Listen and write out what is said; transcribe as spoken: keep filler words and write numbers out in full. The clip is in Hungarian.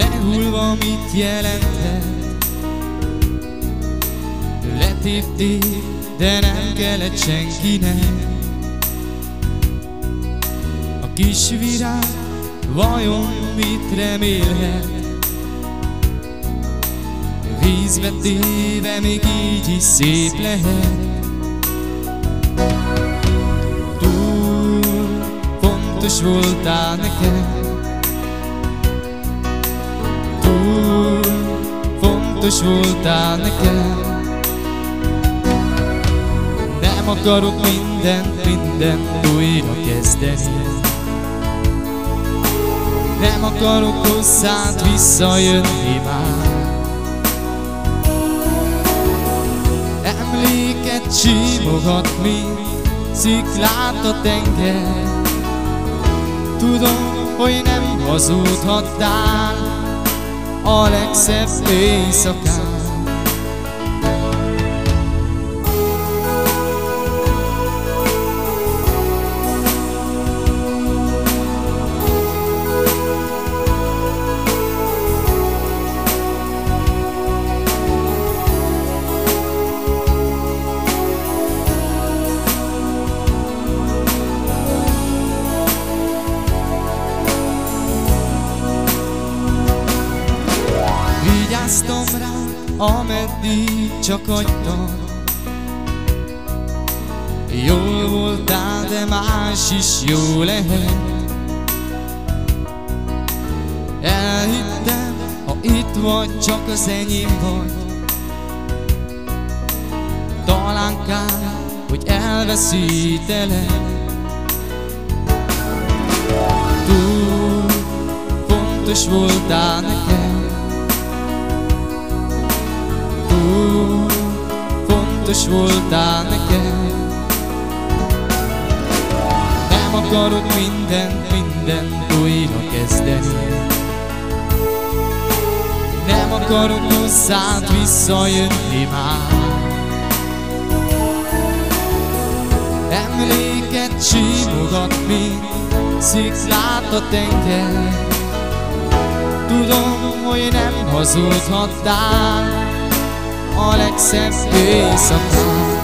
Lehullva mit jelenthet? Letépték, de nem kellett senkinek. A kis virág vajon mit remélhet? Vízbe téve még így is szép lehet. Túl fontos voltál nekem, túl fontos voltál nekem. Nem akarok mindent, mindent újra kezdeni. Nem akarok hozzád visszajönni már. Emléket simogat, mint sziklát a tenger. Tudom, hogy nem hazudhattál a legszebb éjszakán. Vigyáztam rá, ameddig csak hagytam. Jól voltál, de más is jó lehet. Elhittem, ha itt vagy, csak az enyém vagy. Talán kár, hogy elveszítelek. Túl fontos voltál nekem. Túl fontos voltál nekem. Nem akarok mindent, mindent újra kezdeni. Nem akarok hozzád visszajönni már. Emléket simogat, mint sziklát a tenger. Tudom, hogy nem hazudhattál a legszebb éjszakán.